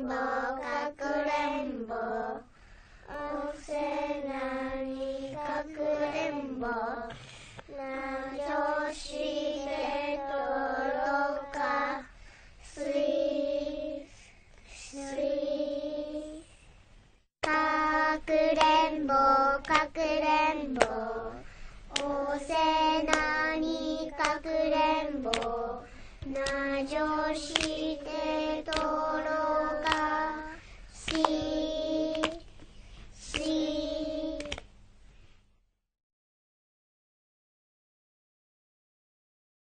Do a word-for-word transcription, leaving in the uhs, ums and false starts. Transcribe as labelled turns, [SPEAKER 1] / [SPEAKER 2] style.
[SPEAKER 1] んぼかくれんぼ、おせなにかくれんぼ、なじょしでとろか、すいすい。かくれんぼかくれんぼ、おせなにかくれんぼ、なじょして